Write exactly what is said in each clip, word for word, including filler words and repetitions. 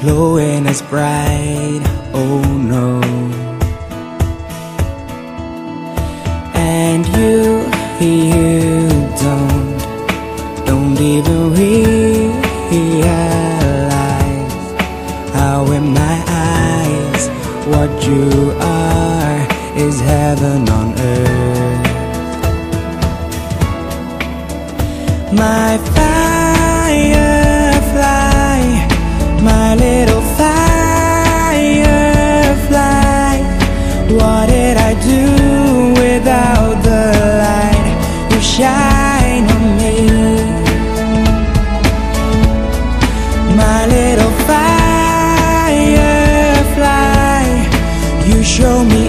glowing as bright, oh no. And you, you don't, don't even realize how in my eyes what you are is heaven on earth. My firefly, my little firefly, what did I do without the light you shine on me? My little firefly, you show me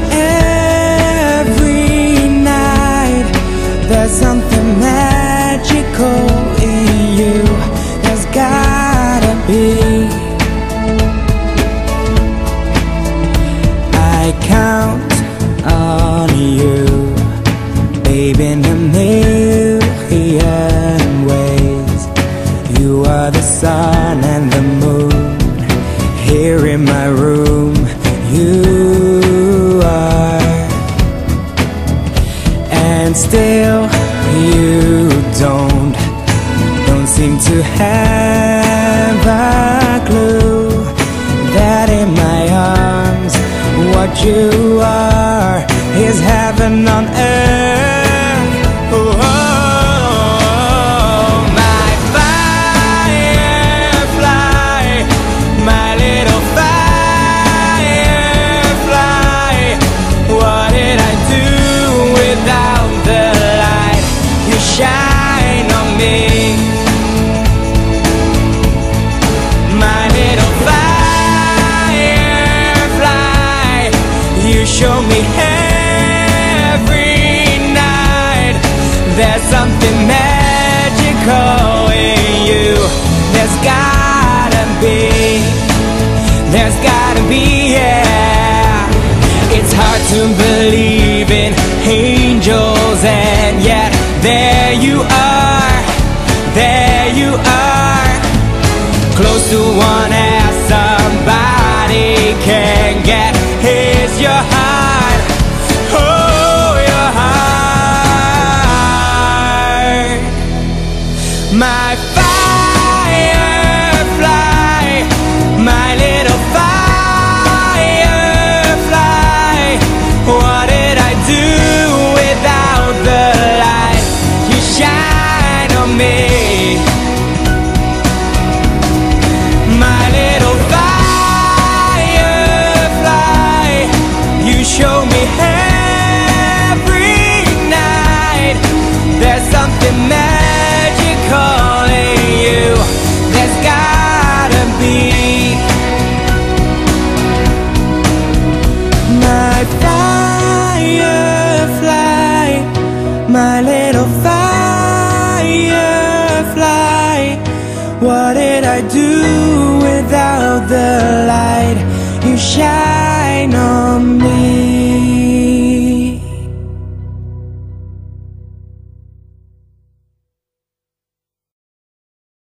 every night there's something magical in you, there's gotta be. I count on you, babe, in a million ways. You are the sun and the moon here in my room. You are, and still you don't, don't seem to have a clue that in my arms what you are is heaven on earth. Oh, oh, my firefly, my little firefly, what did I do without the light you shine on me? My little firefly, you show me every night there's something magical in you. There's gotta be, there's gotta be, yeah. It's hard to believe in angels, and yet there you are, there you are, close to one as somebody can get. Here's your heart, oh, your heart. My firefly, my little firefly, what did I do without the light you shine on me? My little firefly, you show me every night there's something magical in you, there's gotta be. My firefly, my little firefly, what did I do without the light you shine on me?